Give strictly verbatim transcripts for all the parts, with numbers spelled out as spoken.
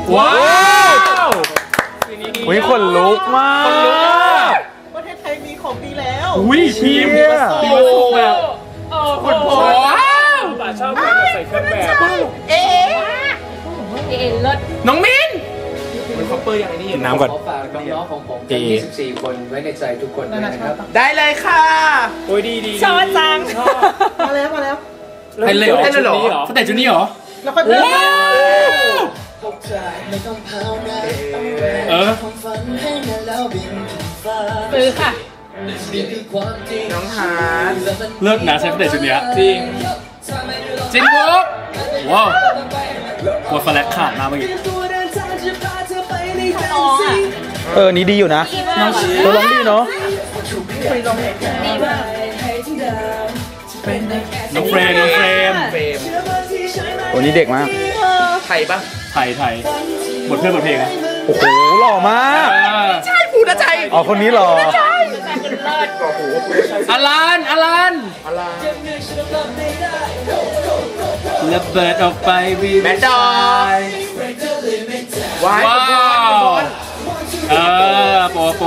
ว้าวอุ้ยขนลุกมากขนลุกมากประเทศไทยมีของดีแล้วอุ้ยทีมทีมแบบขนโผล่ว้าวป่าชอบการใส่เครื่องแบบเอ๊ะเอ็นเลิศน้องมินมันคอปเปอร์อย่างนี้กินน้ำก่อนฝากน้องๆของผมยี่สิบสี่คนไว้ในใจทุกคนนะครับได้เลยค่ะโอ้ยดีดีชอบจังมาแล้วมาแล้วเป็นเลยเป็นเลยเหรอเขาแต่ชุดนี้เหรอแล้วก็เดินเออซื้อค่ะน้องฮาร์ดเลิกนะใช้แต่ชุดนี้จริงจริงปุ๊บว้าวกดแฟลชขาดมาเมื่อกี้เออนี่ดีอยู่นะตัวร้องดีเนาะน้องเฟรมน้องเฟรมโอ้นี่เด็กมากไทยปะไทยไทยบทเพื่อนบทเพลงอะโอ้โหหล่อมากใช่พูดนะใจอ๋อคนนี้หล่ออลันอลันระเบิดออกไปวีแมดดอว้าวเออโปโป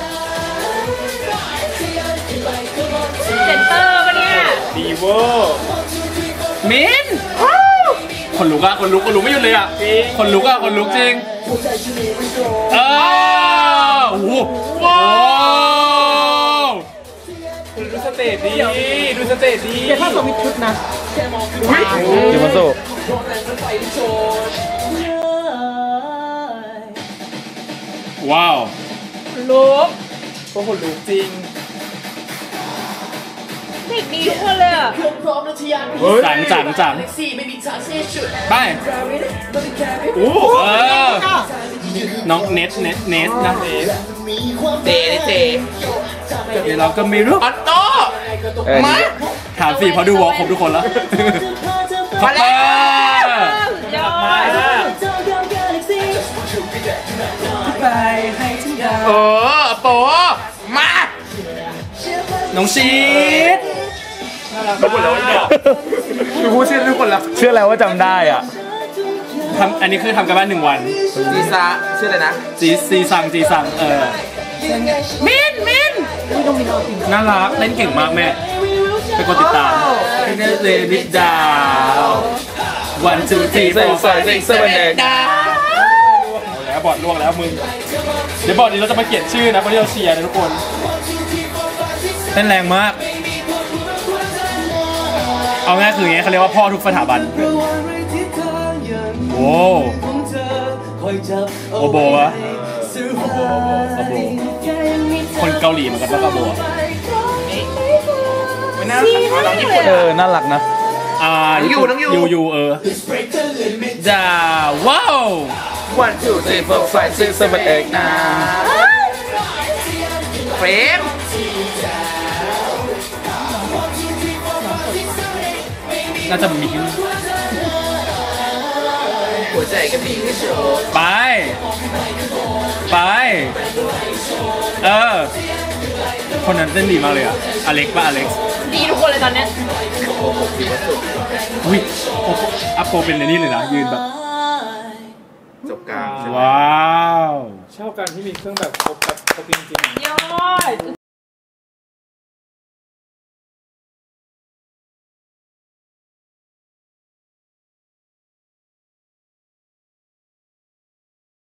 เซนเตอร์ปะเนี่ยดีโวมินคนลุกอะคนลุกคนลุกไม่หยุดเลยอะคนลุกอะคนลุกจริงเออโอ้โหว้าวดูสเตจดีดูสเตจดีเดี๋ยวถ้าสมิธชุดนะเดี๋ยวมาโซ่ว้าวลุกโอ้โหลุกจริงเด็กดีทุกคนเลยอ่ะจังจังจังไปโอ้เออน้องเน็ตเน็ตเน็ตนะเจเจเดี๋ยวเราก็ไม่รู้ออโต้มาถามสิเพราะดูวอล์กครบทุกคนแล้วมาแล้วยอดเออโปมาน้องชีสทุกคนแล้วเนี่ยดูพูดชื่อทุกคนแล้วเชื่อแล้วว่าจำได้อ่ะทำอันนี้คือทำกันบ้านหนึ่งวันจีซาชื่ออะไรนะจีซีซังจีซังเออมินมินน่ารักเล่นเก่งมากแม่ไปกดติดตามเนเรนิดาวันจูทีโฟร์ไฟว์ซิกเซเว่นเอ็กแล้วบอร์ดล่วงแล้วมึงเดี๋ยวบอร์ดนี้เราจะมาเขียนชื่อนะคนที่เราเชียร์นะทุกคนเต้นแรงมากเอาง่ายคืออย่างนี้เขาเรียกว่าพ่อทุกสถาบันโอ้โอโบวะโอโบโอโบคนเกาหลีเหมือนกันป่ะโอโบเออน่ารักนะอ่าอยู่น้องอยู่อยู่อยู่เออจ้าว้าววันจูทีโฟร์ไฟว์ซิกเซเว่นเอ็กนะเฟรมน่าจะมีหัวใจกันดีที่สุดไปไปเออคนนั้นเต้นดีมากเลยอ่ะอเล็กป่ะอเล็กดีทุกคนเลยตอนเนี้ยอุ้ยอัปโปเป็นในนี่เลยนะยืนแบบจบกลางว้าวชอบการที่มีเครื่องแบบครบแบบครบจริงๆยอด